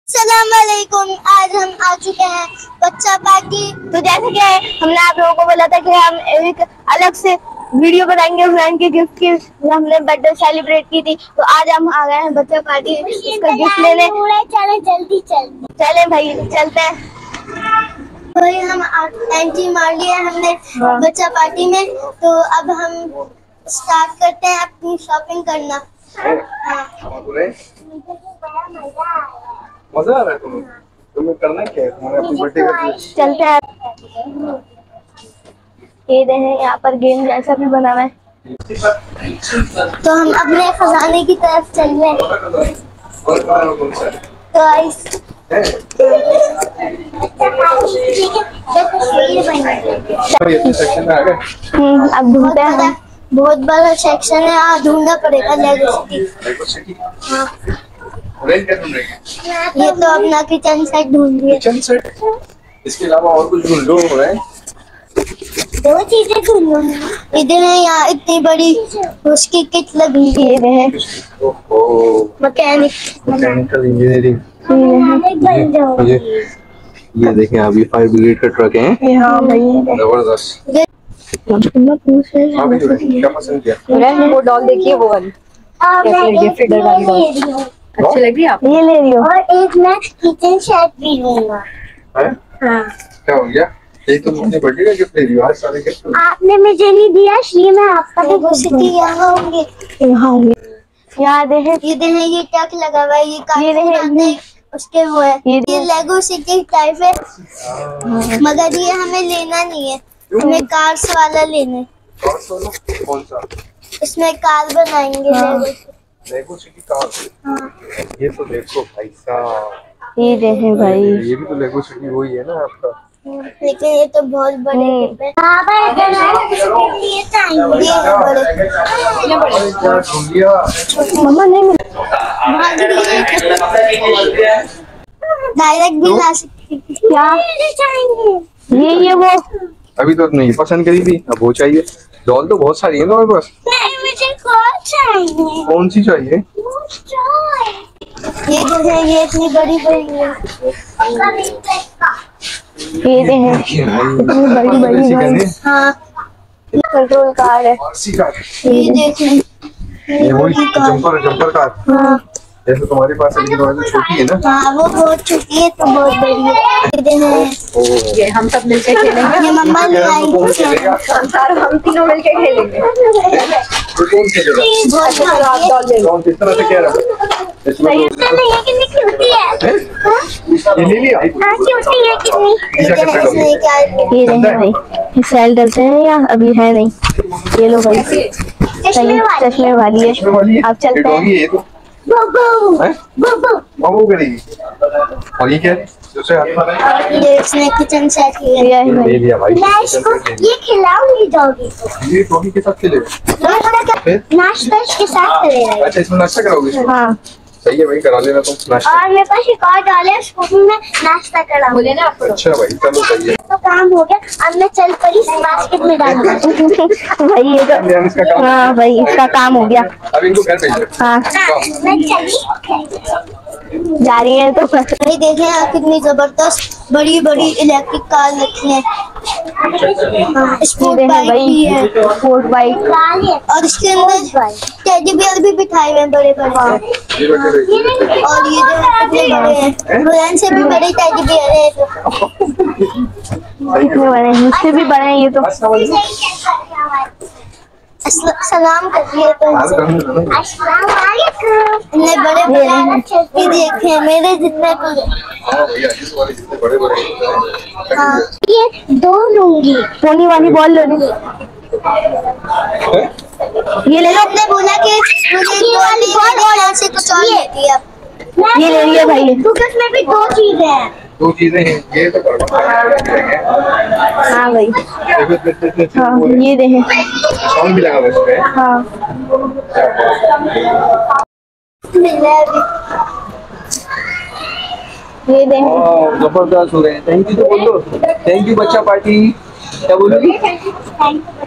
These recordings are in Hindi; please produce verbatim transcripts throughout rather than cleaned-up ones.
अस्सलाम वालेकुम। आज हम आ चुके हैं बच्चा पार्टी। तो जैसे कि हमने आप लोगों को बोला था कि हम एक अलग से वीडियो बनाएंगे फ्रेंड के गिफ्ट की, हमने बर्थडे सेलिब्रेट की थी। तो आज हम आ गए हैं बच्चा पार्टी उसका गिफ्ट लेने। चले जल्दी चल चले भाई चलते हैं। भाई हम एंट्री मार लिया हमने बच्चा पार्टी में। तो अब हम स्टार्ट करते हैं अपनी शॉपिंग करना। मजा आ रहा है तुम्हें? तुम्हें करना क्या है? तुम्हें अपनी बर्थडे का चलते हैं। ये देखें यहाँ पर गेम जैसा भी बना हुआ है। तो हम अपने खजाने की तरफ चल रहे हैं। तो अब ढूंढते हैं, बहुत बड़ा सेक्शन है, आज ढूंढना पड़ेगा लेगो सिटी। हाँ ये तो अपना किचन सेट ढूंढ लिया। किचन सेट, इसके अलावा और कुछ ढूंढ लो। हो रहा है दो चीजें ढूंढ लो। इधर है यहाँ इतनी बड़ी उसकी किट लगी है, मैकेनिक मैकेनिकल इंजीनियरिंग। ये ये देखें आप, ये फायर ब्रिगेड का ट्रक है। हाँ भाई जबरदस्त। क्या पसंद किया? वो डॉल देखिए, वो वाली फिडर वाली डॉल अच्छी लग रही है? आप ये ले रही हो? और एक मैं किचन सेट भी लूंगा। हाँ क्या हो गया? ये तो मुझे बर्थडे का गिफ्ट दे रही हो। आज सारे गिफ्ट आपने मुझे नहीं दिया, श्री मैं आपका लेगो सिटी यहाँ होंगे। यहाँ होंगे, यहाँ देखें, ये देखें, ये क्या लगा हुआ है, ये कार्टून उसके वो है। ये लेगो सिटी टाइप है, मगर ये हमें लेना नहीं है, हमें कार्स वाला लेना है। कौन सा? इसमें कार बनाएंगे। हाँ। Lego city car. हाँ। ये तो देखो भाई साहब, ये देखें भाई, ये भी तो लेगो सिटी वही है ना आपका। लेकिन ये तो बहुत बड़े हैं। मम्मा नहीं डायरेक्ट भी ला सकती क्या? ये ये वो अभी तो नहीं पसंद करी थी, अब वो चाहिए। डॉल तो बहुत सारी है ना मेरे पास। मुझे कौन चाहिए? कौन सी चाहिए? ये देखें, ये इतनी बड़ी बड़ी है। ये देखें इतनी बड़ी बड़ी है। हाँ कंट्रोल कार है। ये देखें, ये वही जंपर जंपर कार। हाँ जैसे तुम्हारे पास है, लेकिन तुम्हारी छोटी है ना। हाँ वो बहुत छोटी है तो बहुत बड़ी है। ये देखें, ये हम सब मिलके खेलेंगे। ये मम्मा ले आई थी। हम तीनों मिलके खेलेंगे। तो कौन खेलेगा? आप डॉल ले लो। कौन किस तरह से कह रहा है? इसमें ये कितनी क्यूटी है। ये ले लिया। हाँ क्यूटी है कितनी। ये देखें भाई, सेल डलते हैं या अभी है नहीं। ये लो भाई, चश्मे वाली है। आप चलते हैं। वो करेगी। और ये क्या है? ये इसने किचन सेट लिया है। ले लिया भाई। मैं इसको ये खिलाऊंगी डॉगी को। ये डॉगी के साथ खेलेगा? नाश्ता के साथ करेगा। अच्छा इसमें नाश्ता कराओगे? हाँ सही है भाई, करा लेना तुम नाश्ता। और मेरे पास एक और डॉल है, उसको भी मैं नाश्ता करा बोले ना आपको। अच्छा भाई चलो सही है। तो काम हो गया, अब मैं चल पड़ी बास्केट में डालूंगा। भाई ये तो हाँ भाई इसका काम हो गया। अब इनको घर भेजो। हाँ मैं चली जा रही है। तो भाई देखें आप कितनी जबरदस्त बड़ी बड़ी इलेक्ट्रिक कार रखी है। स्पोर्ट बाइक भी है, स्पोर्ट बाइक, और इसके अंदर टेडी बियर भी बिठाए हुए हैं बड़े बड़े। और ये जो कितने बड़े हैं, बुलंद से भी बड़े टेडी बियर है। कितने बड़े हैं, मुझसे भी बड़े हैं ये तो। सलाम करिए तो अस्सलाम वालेकुम। इतने बड़े बड़े ये देखे मेरे जितने बड़े बड़े। हाँ ये दो लूंगी। पोनी वाली बॉल ले लो। ये ले लो। आपने बोला कि मुझे दो वाली बॉल और यहाँ से कुछ और लेती है। ये ले लिया भाई, क्योंकि इसमें भी दो चीजें हैं। दो चीजें हैं, ये तो हाँ भाई। हाँ ये देखें, साउंड भी लगा हुआ इसमें। हाँ ये देखें जबरदस्त हो रहे हैं। थैंक यू तो बोलो। थैंक यू बच्चा पार्टी। क्या बोलोगी?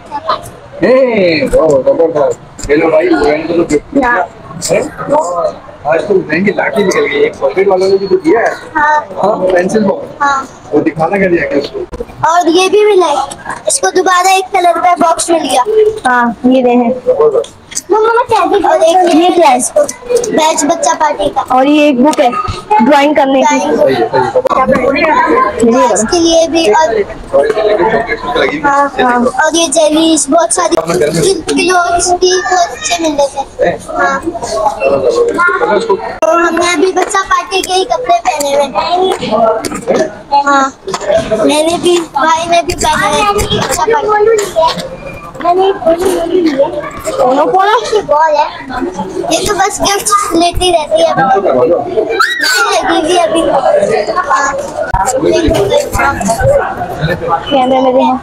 जबरदस्त। हेलो भाई, आज तो महंगी लाठी निकल गई। एक पॉकेट वालों ने भी तो दिया है। हाँ हाँ पेंसिल बॉक्स। हाँ वो दिखाना क्या दिया क्या उसको? और ये भी मिला है, इसको दोबारा एक कलर का बॉक्स मिल गया। हाँ ये दे हैं। और एक ये क्या है इसको, बैच बच्चा पार्टी का। और ये एक बुक है ड्राइंग करने की, इसके लिए भी। और हाँ हाँ और ये जेलीज बहुत सारी क्लोथ्स भी बहुत अच्छे मिल रहे थे। हाँ तो हमने अभी बच्चा पार्टी के ही कपड़े पहने हुए। हाँ मैंने भी, भाई ने भी पहने हुए बच्चा पार्टी। दोनों की बॉल है, ये तो बस गिफ्ट लेती रहती है, नहीं लगी अभी। कैमरे में देखो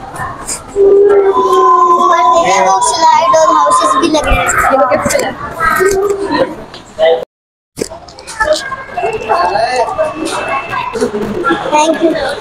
वो स्लाइड और हाउसेस भी लगे हैं। Thank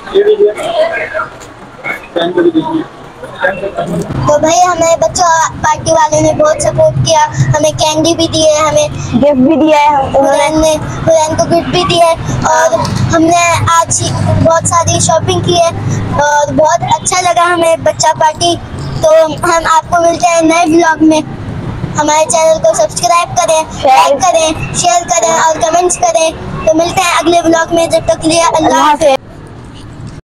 you. तो भाई हमें बच्चा पार्टी वाले ने बहुत सपोर्ट किया, हमें कैंडी भी दी है, हमें गिफ्ट भी दिया है, उन्होंने हुरैन को गिफ्ट भी दिया है। और हमने आज बहुत सारी शॉपिंग की है और बहुत अच्छा लगा हमें बच्चा पार्टी। तो हम आपको मिलते हैं नए ब्लॉग में। हमारे चैनल को सब्सक्राइब करें, लाइक करें, शेयर करें और कमेंट्स करें। तो मिलते हैं अगले ब्लॉग में, जब तक के लिए अल्लाह हाफ़िज़।